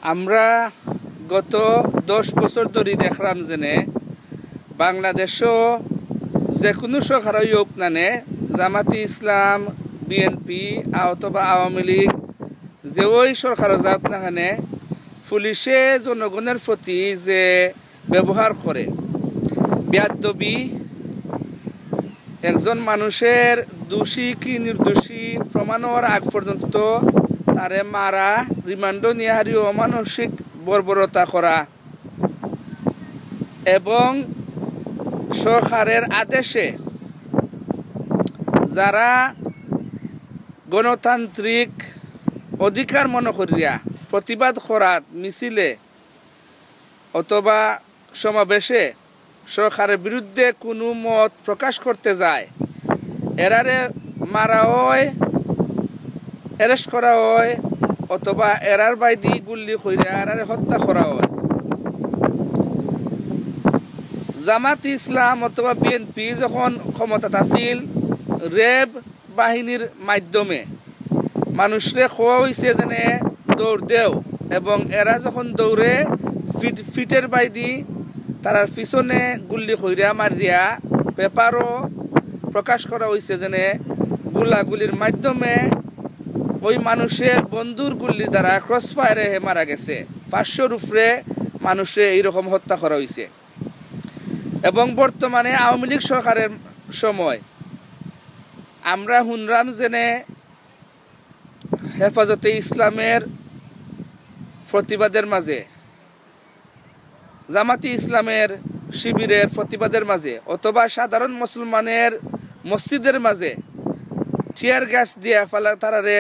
আমরা গত 10 বছর ধরে দেখলাম যে বাংলাদেশও যে কোনো সরকার হোক না জামাতি ইসলাম বিএনপি অথবা আওয়ামী লীগ যে ওই সরকার যাক না কেনে পুলিশে জনগণের প্রতি যে ব্যবহার করে বেয়াদবি একজন মানুষের দোষী কি নির্দোষী প্রমাণ হওয়ার আগ পর্যন্ত তারে মারা রিমান্ড নিয়ে হারিয়ে অমানসিক বর্বরতা করা এবং সরকারের আদেশে যারা গণতান্ত্রিক অধিকার মনে করিয়া প্রতিবাদ করাত মিছিলে অথবা সমাবেশে সরকারের বিরুদ্ধে কোনো মত প্রকাশ করতে যায় এরারে মারা হয় অ্যারেস্ট করা হয় অথবা এরার বাইদি গুল্লি কইরা এরারে হত্যা করা হয়। জামাত ইসলাম অথবা বিএনপি যখন ক্ষমতাত আছিল র্যাব বাহিনীর মাধ্যমে মানুষরে খোয়া হয়েছে যেনে দৌড় দেও এবং এরা যখন দৌড়ে ফিটের বাইদি তারার পিছনে গুল্লি কইরা মারিয়া পেপারও প্রকাশ করা হয়েছে যেনে গুলাগুলির মাধ্যমে ওই মানুষের বন্ধুর গুল্লি দ্বারা ক্রস ফায়ারে মারা গেছে। 500-র উপরে মানুষে এইরকম হত্যা করা হয়েছে এবং বর্তমানে আওয়ামী লীগ সরকারের সময় আমরা শুনলাম জেনে হেফাজতে ইসলামের প্রতিবাদের মাঝে জামাতি ইসলামের শিবিরের প্রতিবাদের মাঝে অথবা সাধারণ মুসলমানের মসজিদের মাঝে টিয়ার গ্যাস দিয়া ফেলা তারারে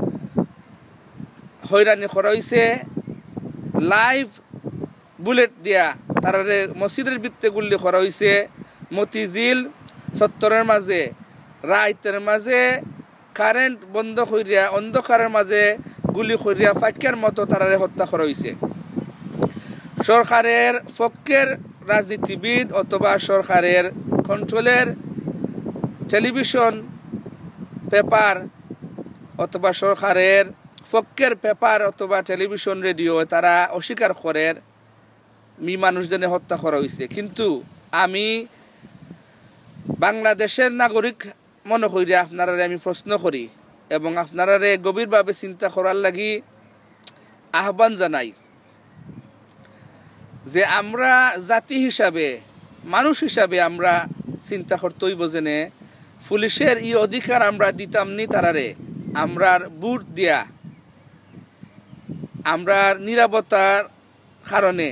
হয়রানি করা হয়েছে, লাইভ বুলেট দিয়া তারারে মসজিদের ভিত্তে গুল্লি করা হয়েছে, মতিঝিল চত্বরের মাঝে রাইতের মাঝে কারেন্ট বন্ধ করিয়া অন্ধকারের মাঝে গুলি করিয়া ফাঁকের মতো তারারে হত্যা করা হয়েছে। সরকারের পক্ষের রাজনীতিবিদ অথবা সরকারের কন্ট্রোলের টেলিভিশন পেপার অথবা সরকারের পক্ষের পেপার অথবা টেলিভিশন রেডিও তারা অস্বীকার করে মানুষজনে হত্যা করা হয়েছে। কিন্তু আমি বাংলাদেশের নাগরিক মনে করি আপনারা আমি প্রশ্ন করি এবং আপনারা গভীরভাবে চিন্তা করার লাগি আহ্বান জানাই যে আমরা জাতি হিসাবে মানুষ হিসাবে আমরা চিন্তা করতে হইব জেনে পুলিশের এই অধিকার আমরা দিতাম নি তারারে আমরার বুট দিয়া আমরা নিরাপত্তার কারণে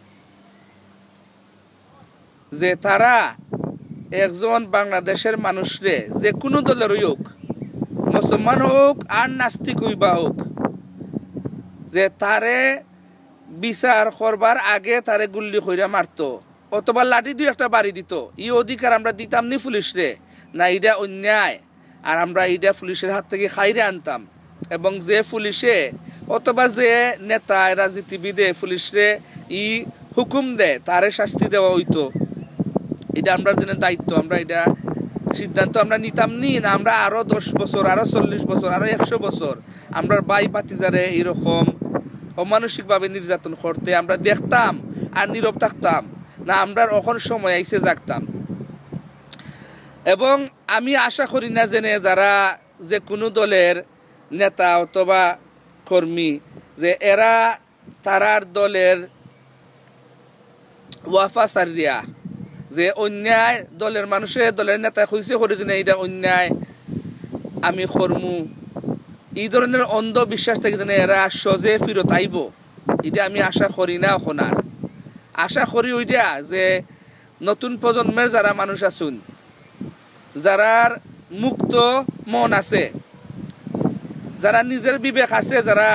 যে তারা একজন বাংলাদেশের মানুষরে যে কোনো দলের হোক মুসলমান হোক আর নাস্তিক হইবা হোক যে তারে বিচার করবার আগে তারে গুল্লি কইরা মারতো অথবা লাঠি দিয়ে একটা বাড়ি দিত এই অধিকার আমরা দিতাম নি পুলিশরে না? এটা অন্যায় আর আমরা এটা পুলিশের হাত থেকে খাইরে আনতাম এবং যে পুলিশে অথবা যে নেতা রাজনীতিবিদে পুলিশরে ই হুকুম দেয় তারে শাস্তি দেওয়া হইতো। এটা আমরা যেন দায়িত্ব আমরা এটা সিদ্ধান্ত আমরা নিতাম নি না? আমরা আরো 10 বছর আরো 40 বছর আরো 100 বছর আমরা বাই বাতিজারে এইরকম অমানসিকভাবে নির্যাতন করতে আমরা দেখতাম আর নীরব থাকতাম না? আমরা এখন সময় আইসে জাগতাম। এবং আমি আশা করি না জেনে যারা যে কোনো দলের নেতা অথবা কর্মী যে এরা তারার দলের ওয়াফা সারিয়া যে অন্যায় দলের মানুষের দলের নেতা খুঁজছে করি যে এটা অন্যায় আমি কর্মু এই ধরনের অন্ধবিশ্বাস থেকে যেন এরা সজে ফিরত আইব এটা আমি আশা করি না। এখন আর আশা করি ওইটা যে নতুন প্রজন্মের যারা মানুষ আছেন যারার মুক্ত মন আছে যারা নিজের বিবেক আছে যারা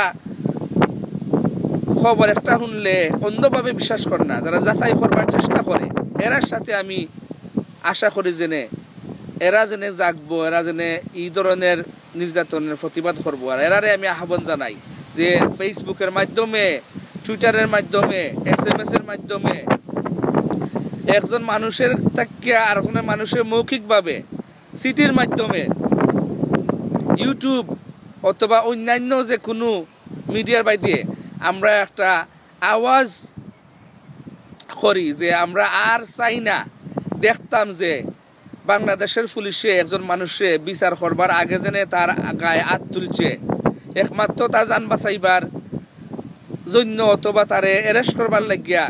খবর একটা শুনলে অন্ধভাবে বিশ্বাস করে না যারা যাচাই করবার চেষ্টা করে এরার সাথে আমি আশা করি জেনে এরা জেনে জাগবো এরা জেনে এই ধরনের নির্যাতনের প্রতিবাদ করবো। আর এরারে আমি আহ্বান জানাই যে ফেসবুকের মাধ্যমে টুইটারের মাধ্যমে SMS এর মাধ্যমে একজন মানুষের থেকে আর কোনো মানুষের মৌখিকভাবে সিটির মাধ্যমে ইউটিউব অথবা অন্যান্য যে কোনো মিডিয়ার বাইরে আমরা একটা আওয়াজ করি যে আমরা আর চাই না দেখতাম যে বাংলাদেশের পুলিশে একজন মানুষে বিচার করবার আগে যেন তার গায়ে হাত তুলছে একমাত্র তার জান বাঁচাইবার জন্য অথবা তারে অ্যারেস্ট করবার লাগিয়া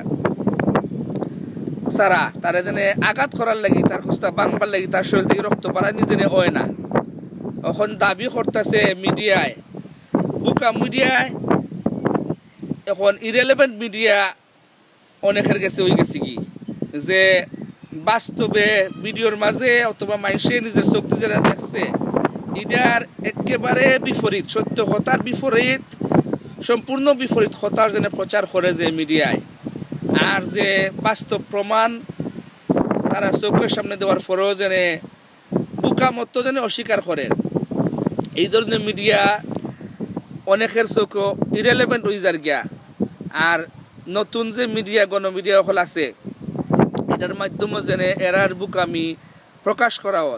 সারা তারে যেন আঘাত করার লাগি তার খুস্তা বাংবার লাগি তার শরীর থেকে রক্ত বাড়ানি যেন হয় না। এখন দাবি করতেছে মিডিয়ায়, বুকা মিডিয়ায়, এখন ইরেলেভেন্ট মিডিয়া অনেকের কাছে হয়ে গেছে কি যে বাস্তবে ভিডিওর মাঝে অথবা মানুষে নিজের চোখ দিয়ে যারা দেখছে এটার একেবারে বিপরীত, সত্য কথার বিপরীত, সম্পূর্ণ বিপরীত কথার যেন প্রচার করে যে মিডিয়ায়, আর যে বাস্তব প্রমাণ তারা চোখের সামনে দেওয়ার পরেও যেন বুকা মতো যেন অস্বীকার করে। এই ধরনের মিডিয়া অনেকের চোখও ইরেলেভেন্ট হয়ে যার গিয়া। আর নতুন যে মিডিয়া গণমিডিয়া সকল আছে এটার মাধ্যমে যেন এরার বুকামি প্রকাশ করা ওর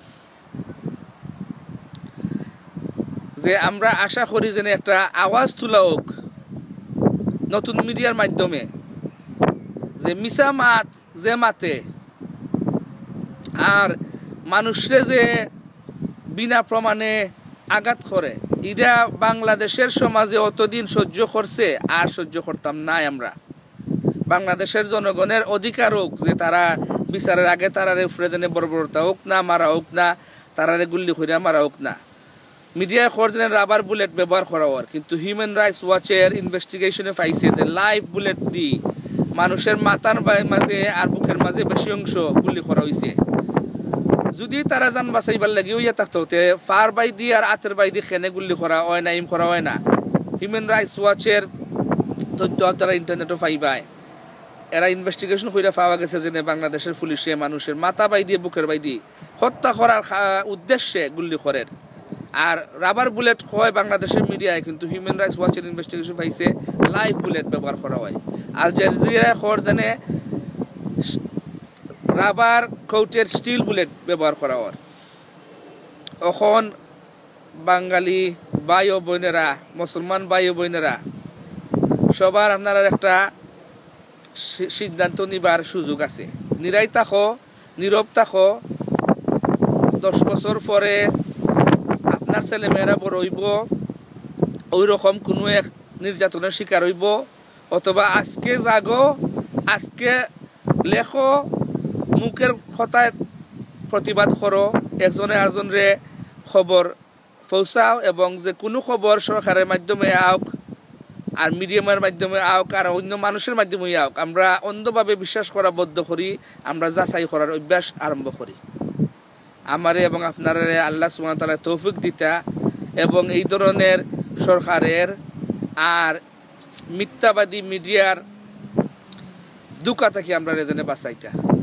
যে আমরা আশা করি যেন একটা আওয়াজ তোলা হোক নতুন মিডিয়ার মাধ্যমে যে মিছা মাত যে মাতে আর মানুষরে যে বিনা প্রমাণে আঘাত করে এটা বাংলাদেশের সমাজে অতদিন সহ্য করছে আর সহ্য করতাম না আমরা। বাংলাদেশের জনগণের অধিকার হোক যে তারা বিচারের আগে তারারে উপরে যেন বর্বরতা হোক না, মারা হোক না, তারারে গুল্লি করে মারা হোক না, মিডিয়া খর যেন রাবার বুলেট ব্যবহার করা হওয়ার। কিন্তু হিউম্যান রাইটস ওয়াচের ইনভেস্টিগেশনে পাইছে যে লাইভ বুলেট দি মানুষের মাথার মাঝে আর বুকের মাঝে বেশি অংশ গুলি করা হয়েছে। যদি তারা যান বাঁচাইবার লাগে হইয়া থাকতো ফার বাই দি আর আতের বাই দি খেনে গুলি করা হয় না, ইম করা হয় না। হিউম্যান রাইটস ওয়াচের তথ্য তারা ইন্টারনেটও পাইবায়, এরা ইনভেস্টিগেশন করে পাওয়া গেছে যে বাংলাদেশের পুলিশে মানুষের মাথা বাই দিয়ে বুকের বাই দিয়ে হত্যা করার উদ্দেশ্যে গুলি করেন। আর রাবার বুলেট হয় বাংলাদেশের মিডিয়ায়, কিন্তু হিউম্যান রাইটস ওয়াচের ইনভেস্টিগেশন পাইছে লাইভ বুলেট ব্যবহার করা হয়। আল জাজিরা খর জানে রাবার কৌটের স্টিল বুলেট ব্যবহার করা হয়। এখন বাঙালি ভাই ও বোনেরা, মুসলমান ভাই ও বোনেরা, সবার আপনারা একটা সিদ্ধান্ত নিবার সুযোগ আছে। নিরাই থাকো, নীরব থাকো, 10 বছর পরে আপনার ছেলে মেয়েরা বড় হইব ওই রকম কোনো এক নির্যাতনের শিকার হইব, অথবা আজকে জাগো, আজকে লেখো, মুখের কথায় প্রতিবাদ করো, একজনে আরেকজনরে খবর পৌঁছাও, এবং যে কোনো খবর সরকারের মাধ্যমে আওক আর মিডিয়ামের মাধ্যমে আওক আর অন্য মানুষের মাধ্যমে আওক, আমরা অন্ধভাবে বিশ্বাস করা বদ্ধ করি, আমরা যাচাই করার অভ্যাস আরম্ভ করি। আমারে এবং আপনারা আল্লাহ সুবহানাহু ওয়া তাআলা তৌফিক দিতা এবং এই ধরনের সরকারের আর মিথ্যাবাদী মিডিয়ার দুকা থেকে আমরা রেজনে বাঁচাইতা।